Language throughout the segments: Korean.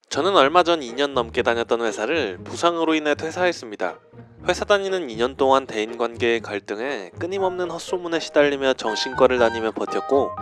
저는 얼마 전 2년 넘게 다녔던 회사를 부상으로 인해 퇴사했습니다. 회사 다니는 2년 동안 대인관계의 갈등에 끊임없는 헛소문에 시달리며 정신과를 다니며 버텼고,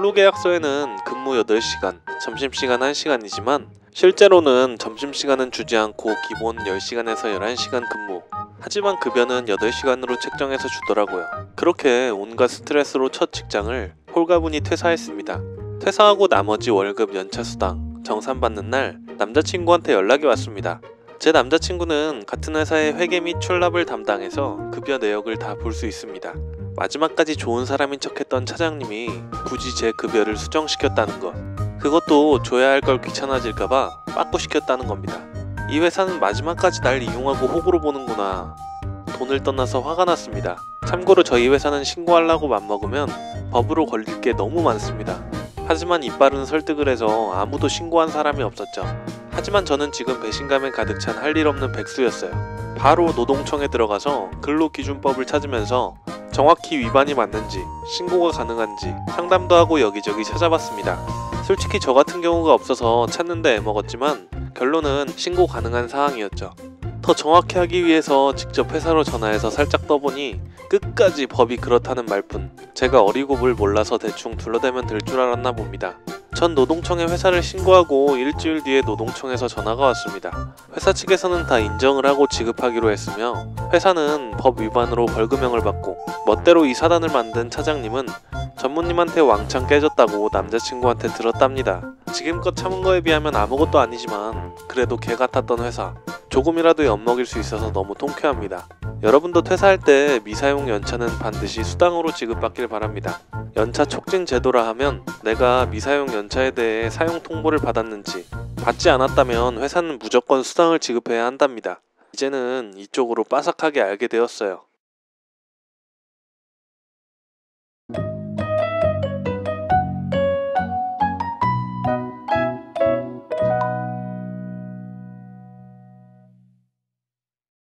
근로계약서에는 근무 8시간, 점심시간 1시간이지만 실제로는 점심시간은 주지 않고 기본 10시간에서 11시간 근무, 하지만 급여는 8시간으로 책정해서 주더라고요. 그렇게 온갖 스트레스로 첫 직장을 홀가분히 퇴사했습니다. 퇴사하고 나머지 월급, 연차수당, 정산받는 날 남자친구한테 연락이 왔습니다. 제 남자친구는 같은 회사의 회계 및 출납을 담당해서 급여 내역을 다 볼 수 있습니다. 마지막까지 좋은 사람인 척했던 차장님이 굳이 제 급여를 수정시켰다는 것, 그것도 줘야 할 걸 귀찮아질까봐 빠꾸시켰다는 겁니다. 이 회사는 마지막까지 날 이용하고 호구로 보는구나. 돈을 떠나서 화가 났습니다. 참고로 저희 회사는 신고하려고 맘먹으면 법으로 걸릴 게 너무 많습니다. 하지만 이빨은 설득을 해서 아무도 신고한 사람이 없었죠. 하지만 저는 지금 배신감에 가득 찬 할 일 없는 백수였어요. 바로 노동청에 들어가서 근로기준법을 찾으면서 정확히 위반이 맞는지, 신고가 가능한지 상담도 하고 여기저기 찾아봤습니다. 솔직히 저 같은 경우가 없어서 찾는데 애먹었지만 결론은 신고 가능한 사항이었죠. 더 정확히 하기 위해서 직접 회사로 전화해서 살짝 떠보니 끝까지 법이 그렇다는 말뿐. 제가 어리고 뭘 몰라서 대충 둘러대면 될 줄 알았나 봅니다. 전 노동청에 회사를 신고하고 일주일 뒤에 노동청에서 전화가 왔습니다. 회사 측에서는 다 인정을 하고 지급하기로 했으며 회사는 법 위반으로 벌금형을 받고, 멋대로 이 사단을 만든 차장님은 전무님한테 왕창 깨졌다고 남자친구한테 들었답니다. 지금껏 참은 거에 비하면 아무것도 아니지만 그래도 개 같았던 회사, 조금이라도 엿먹일 수 있어서 너무 통쾌합니다. 여러분도 퇴사할 때 미사용 연차는 반드시 수당으로 지급받길 바랍니다. 연차 촉진 제도라 하면 내가 미사용 연차에 대해 사용 통보를 받았는지, 받지 않았다면 회사는 무조건 수당을 지급해야 한답니다. 이제는 이쪽으로 빠삭하게 알게 되었어요.